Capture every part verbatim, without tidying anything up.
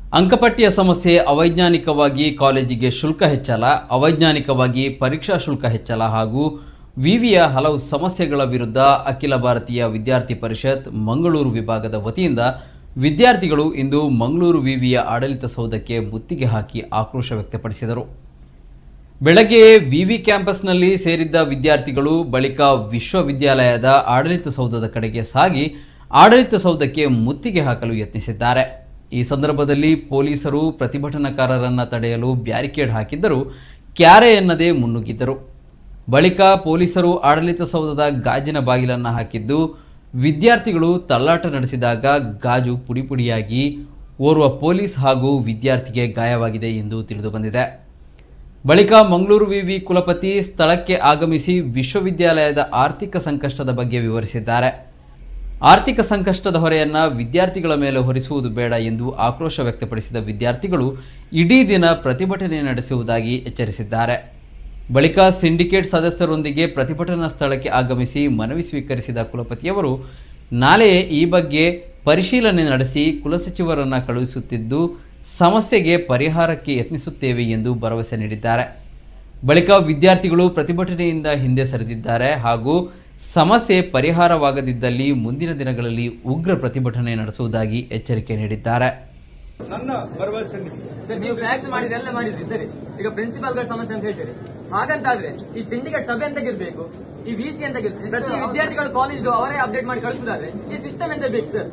ಅಂಕಪಟ್ಟಿಯ ಸಮಸ್ಯೆ ಅವೈಜ್ಞಾನಿಕವಾಗಿ ಕಾಲೇಜಿಗೆ ಶುಲ್ಕ ಹೆಚ್ಚಳ, ಅವೈಜ್ಞಾನಿಕವಾಗಿ ಪರೀಕ್ಷಾ ಶುಲ್ಕ ಹೆಚ್ಚಳ ಹಾಗೂ ವಿವಿಯ ಹಲವು ಸಮಸ್ಯೆಗಳ ವಿರುದ್ಧ ಅಖಿಲ ಭಾರತೀಯ ವಿದ್ಯಾರ್ಥಿ ಪರಿಷತ್ ಮಂಗಳೂರು ವಿಭಾಗದ ವತಿಯಿಂದ ವಿದ್ಯಾರ್ಥಿಗಳು ಇಂದು ಮಂಗಳೂರು ವಿವಿಯ ಆಡಳಿತ ಸೌಧಕ್ಕೆ ಮುತ್ತಿಗೆ ಹಾಕಿ ಆಕ್ರೋಶ ವ್ಯಕ್ತಪಡಿಸಿದರು. ಬೆಳಗ್ಗೆ ವಿವಿ ಕ್ಯಾಂಪಸ್ನಲ್ಲಿ ಸೇರಿದ್ದ ವಿದ್ಯಾರ್ಥಿಗಳು ಬಳಿಕ ವಿಶ್ವವಿದ್ಯಾಲಯದ ಆಡಳಿತ ಸೌಧದ ಕಡೆಗೆ ಸಾಗಿ ಆಡಳಿತ ಸೌಧಕ್ಕೆ ಮುತ್ತಿಗೆ ಹಾಕಲು ಯತ್ನಿಸಿದ್ದಾರೆ. ಈ ಸಂದರ್ಭದಲ್ಲಿ ಪೊಲೀಸರು ಪ್ರತಿಭಟನಾಕಾರರನ್ನು ತಡೆಯಲು ಬ್ಯಾರಿಕೇಡ್ ಹಾಕಿದ್ದರೂ ಕ್ಯಾರೆ ಎನ್ನದೇ ಮುನ್ನುಗ್ಗಿದ್ದರು. ಬಳಿಕ ಪೊಲೀಸರು ಆಡಳಿತ ಸೌಧದ ಗಾಜಿನ ಬಾಗಿಲನ್ನು ಹಾಕಿದ್ದು ವಿದ್ಯಾರ್ಥಿಗಳು ತಳ್ಳಾಟ ನಡೆಸಿದಾಗ ಗಾಜು ಪುಡಿಪುಡಿಯಾಗಿ ಓರ್ವ ಪೊಲೀಸ್ ಹಾಗೂ ವಿದ್ಯಾರ್ಥಿಗೆ ಗಾಯವಾಗಿದೆ ಎಂದು ತಿಳಿದುಬಂದಿದೆ. ಬಳಿಕ ಮಂಗಳೂರು ವಿವಿ ಕುಲಪತಿ ಸ್ಥಳಕ್ಕೆ ಆಗಮಿಸಿ ವಿಶ್ವವಿದ್ಯಾಲಯದ ಆರ್ಥಿಕ ಸಂಕಷ್ಟದ ಬಗ್ಗೆ ವಿವರಿಸಿದ್ದಾರೆ. ಆರ್ಥಿಕ ಸಂಕಷ್ಟದ ಹೊರೆಯನ್ನು ವಿದ್ಯಾರ್ಥಿಗಳ ಮೇಲೆ ಹೊರಿಸುವುದು ಬೇಡ ಎಂದು ಆಕ್ರೋಶ ವ್ಯಕ್ತಪಡಿಸಿದ ವಿದ್ಯಾರ್ಥಿಗಳು ಇಡೀ ದಿನ ಪ್ರತಿಭಟನೆ ನಡೆಸುವುದಾಗಿ ಎಚ್ಚರಿಸಿದ್ದಾರೆ. ಬಳಿಕ ಸಿಂಡಿಕೇಟ್ ಸದಸ್ಯರೊಂದಿಗೆ ಪ್ರತಿಭಟನಾ ಸ್ಥಳಕ್ಕೆ ಆಗಮಿಸಿ ಮನವಿ ಸ್ವೀಕರಿಸಿದ ಕುಲಪತಿಯವರು ನಾಳೆಯೇ ಈ ಬಗ್ಗೆ ಪರಿಶೀಲನೆ ನಡೆಸಿ ಕುಲಸಚಿವರನ್ನು ಕಳುಹಿಸುತ್ತಿದ್ದು ಸಮಸ್ಯೆಗೆ ಪರಿಹಾರಕ್ಕೆ ಯತ್ನಿಸುತ್ತೇವೆ ಎಂದು ಭರವಸೆ ನೀಡಿದ್ದಾರೆ. ಬಳಿಕ ವಿದ್ಯಾರ್ಥಿಗಳು ಪ್ರತಿಭಟನೆಯಿಂದ ಹಿಂದೆ ಸರಿದಿದ್ದಾರೆ ಹಾಗೂ ಸಮಸ್ಯೆ ಪರಿಹಾರವಾಗದಿದ್ದಲ್ಲಿ ಮುಂದಿನ ದಿನಗಳಲ್ಲಿ ಉಗ್ರ ಪ್ರತಿಭಟನೆ ನಡೆಸುವುದಾಗಿ ಎಚ್ಚರಿಕೆ ನೀಡಿದ್ದಾರೆ. ನನ್ನ ಭರವಸೆ ಸರ್, ನೀವು ಟ್ಯಾಕ್ಸ್ ಮಾಡಿದ್ರೆ ಎಲ್ಲ ಮಾಡಿದ್ರಿ ಸರಿ. ಈಗ ಪ್ರಿನ್ಸಿಪಾಲ್ಗಳ ಸಮಸ್ಯೆ ಅಂತ ಹೇಳ್ತೀರಿ. ಹಾಗಂತಾದ್ರೆ ಈ ಸಿಂಡಿಕೇಟ್ ಸಭೆ ಅಂತ ಗಿರ್ಬೇಕು, ಈ ವಿಸಿ ಅಂತ ಗಿರ್ಬೇಕು. ಪ್ರತಿ ವಿದ್ಯಾರ್ಥಿಗಳು ಕಾಲೇಜ್ ಅವರೇ ಅಪ್ಡೇಟ್ ಮಾಡಿ ಕಳಿಸಿದಾದ್ರೆ ಈ ಸಿಸ್ಟಮ್ ಎಂತ ಬೇಕು ಸರ್?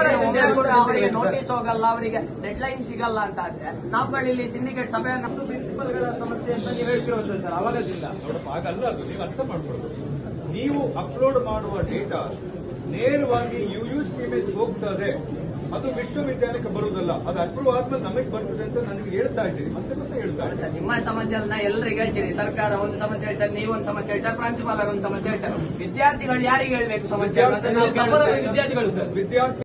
ಅವರಿಗೆ ನೋಟಿಸ್ ಹೋಗಲ್ಲ, ಅವರಿಗೆ ಡೆಡ್ ಲೈನ್ ಸಿಗಲ್ಲ ಅಂತ ಆದ್ರೆ ನಾವುಗಳು ಇಲ್ಲಿ ಸಿಂಡಿಕೇಟ್ ಸಭೆ ಪ್ರಿನ್ಸಿಪಲ್ಗಳ ಸಮಸ್ಯೆ ಅಂತ ನೀವು ಹೇಳ್ತಿರೋದು ಸರ್. ಅವಾಗದಿಂದ ನೋಡಪ್ಪ, ಹಾಗಲ್ಲ ಅದು. ನೀವು ಅರ್ಥ ಮಾಡ್ಕೊಳ್ಳೋದು, ನೀವು ಅಪ್ಲೋಡ್ ಮಾಡುವ ಡೇಟಾ ನೇರವಾಗಿ U U C M S ಹೋಗ್ತದೆ, ಅದು ವಿಶ್ವವಿದ್ಯಾಲಯಕ್ಕೆ ಬರುವುದಲ್ಲ. ಅದು ಅಪ್ರೂವ್ ಆದ್ಮೇಲೆ ನಮಗೆ ಬರ್ತದೆ ಅಂತ ನನಗೆ ಹೇಳ್ತಾ ಇದ್ದೀರಿ. ಮತ್ತೆ ಮತ್ತೆ ಹೇಳ್ತಾ ಸರ್, ನಿಮ್ಮ ಸಮಸ್ಯೆ ಎಲ್ಲರಿಗೆ ಹೇಳ್ತೀರಿ. ಸರ್ಕಾರ ಒಂದು ಸಮಸ್ಯೆ ಹೇಳ್ತಾರೆ, ನೀವೊಂದು ಸಮಸ್ಯೆ ಹೇಳ್ತಾರೆ, ಪ್ರಾಂಶುಪಾಲರು ಒಂದು ಸಮಸ್ಯೆ ಹೇಳ್ತಾರೆ. ವಿದ್ಯಾರ್ಥಿಗಳು ಯಾರಿಗೆ ಹೇಳ್ಬೇಕು ಸಮಸ್ಯೆ? ವಿದ್ಯಾರ್ಥಿಗಳು ಸರ್ ವಿದ್ಯಾರ್ಥಿ